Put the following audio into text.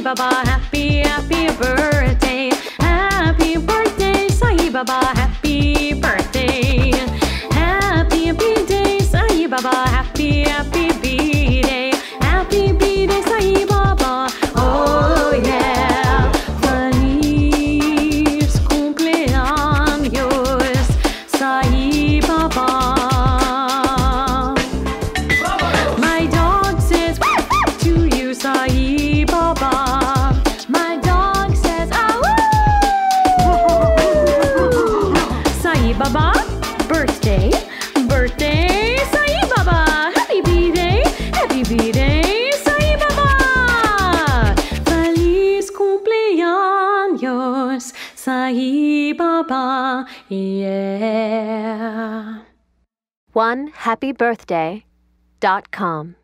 Baba, happy, happy birthday. Happy birthday, Sai Baba, happy birthday. Happy B-Day, Sai Baba, happy, happy B-Day. Happy B-Day, Sai Baba, oh yeah. Feliz cumpleaños, Sai Baba. My dog says to you, Sai Baba. My dog says, Sai Baba, birthday, birthday, Sai Baba. Happy B-Day, Sai Baba. Feliz cumpleaños, Sai Baba, yeah. OneHappyBirthday.com